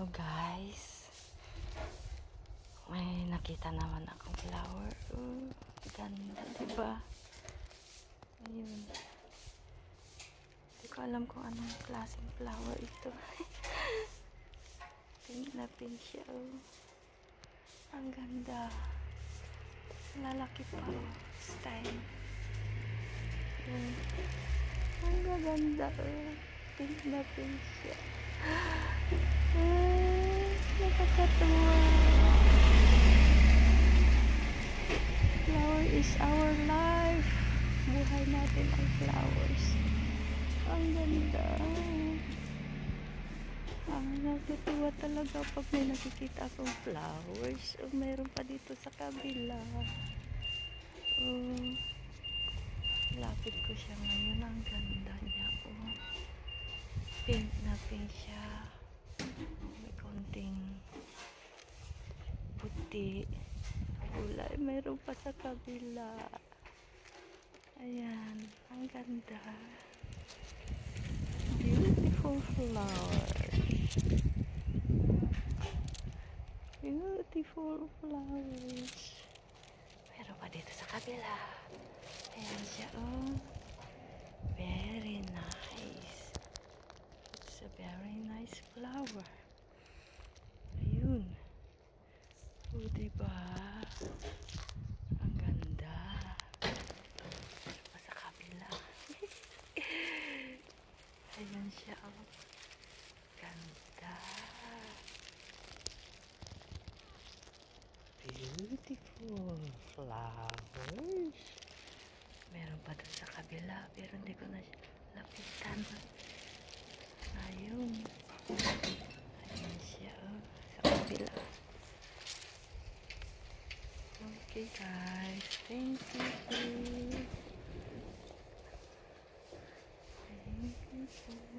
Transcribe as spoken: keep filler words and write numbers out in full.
So guys, may nakita naman akong flower. Oh, ganda, diba? Ayun. Hindi ko alam kung anong klaseng flower ito. Pink na pink siya. Oh. Ang ganda. Lalaki pa. Oh. Style. Ayun. Ang ganda. Oh. Pink na pink siya. Ah, nakakatuwa. Flower is our life. Buhay natin ang flowers. Ang ganda. Ang natutuwa talaga pag may nakikita akong flowers. O, mayroon pa dito sa kabila. Oh, lapit ko siya ngayon. Ang ganda niya. Oh, pink na pink siya. May konting puti. Kulay. Mayroon pa sa kabila. Ayan. Ang ganda. Beautiful flowers. Beautiful flowers. Meron pa dito sa kabila. Ayan siya. Oh. Very nice. It's a very nice flower. Ayun. O, diba? Ang ganda. Meron pa sa kabila. Ayan siya. Oh. Ganda. Beautiful flowers. Meron pa doon sa kabila, pero hindi ko na lapitan. Ayun. Ayun siya. Oh. Sa kabila. Okay guys. Thank you. Thank you.